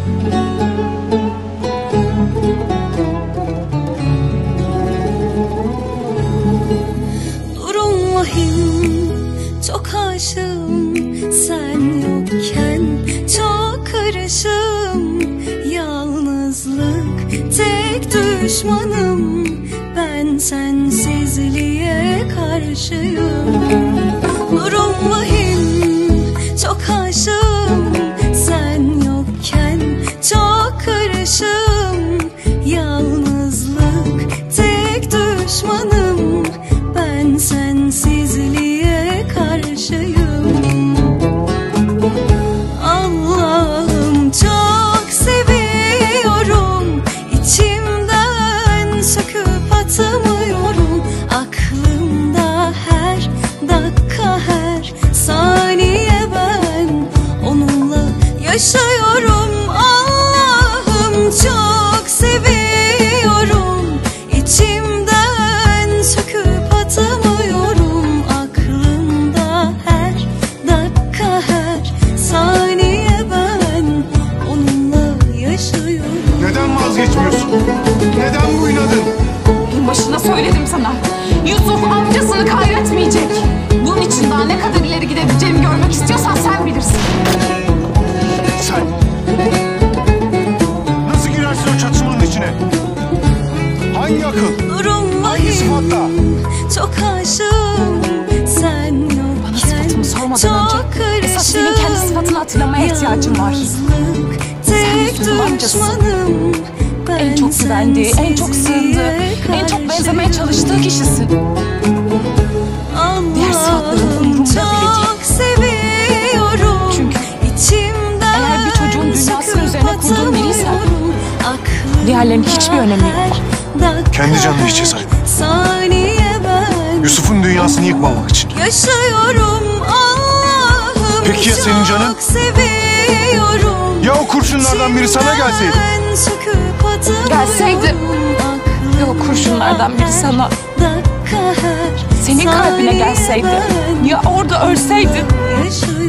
Durum vahim, çok aşığım. Sen yokken çok karışım. Yalnızlık tek düşmanım. Ben sensizliğe karşıyım. Durum vahim, çok aşığım. Sen yokken çok karışım. Yalnızlık tek düşmanım. Ben sensizliğe karşıyım. Allah'ım çok seviyorum. İçimden söküp atamıyorum. Aklımda her dakika, her saniye ben onunla yaşıyorum. Allah'ım çok seviyorum. İçimden söküp atamıyorum. Aklımda her dakika, her saniye ben onunla yaşıyorum. Neden vazgeçmiyorsun? Neden bu inadın? En başında söyledim sana. Yusuf amcasını kaybetmeyecek. Bunun için daha ne kadar ileri gidebileceğimi görmek istiyorsan sen bilirsin. Sen nasıl girersin o çatışmanın içine? Hangi akıl? Durum Hangi sıfatla? çok aşığım. Sen yokken Bana sıfatımı sormadan önce esas senin kendi sıfatını hatırlamaya ihtiyacın var. Sen Yusuf'un amcasın. En çok güvendiği, en çok sığındığı, en çok benzemeye çalıştığı kişisin. Diğer sıfatların umurumda bile değil. Çünkü eğer bir çocuğun dünyasının üzerine kurduğun biriysen diğerlerinin hiçbir önemi yok. Kendi canını hiçe sayma. Yusuf'un dünyasını yıkmamak için. Yaşıyorum Allah'ım. Peki ya senin canın? Ya o kurşunlardan biri sana gelseydi? Gelseydi ve o kurşunlardan biri sana, senin kalbine gelseydi, ya orada ölseydin?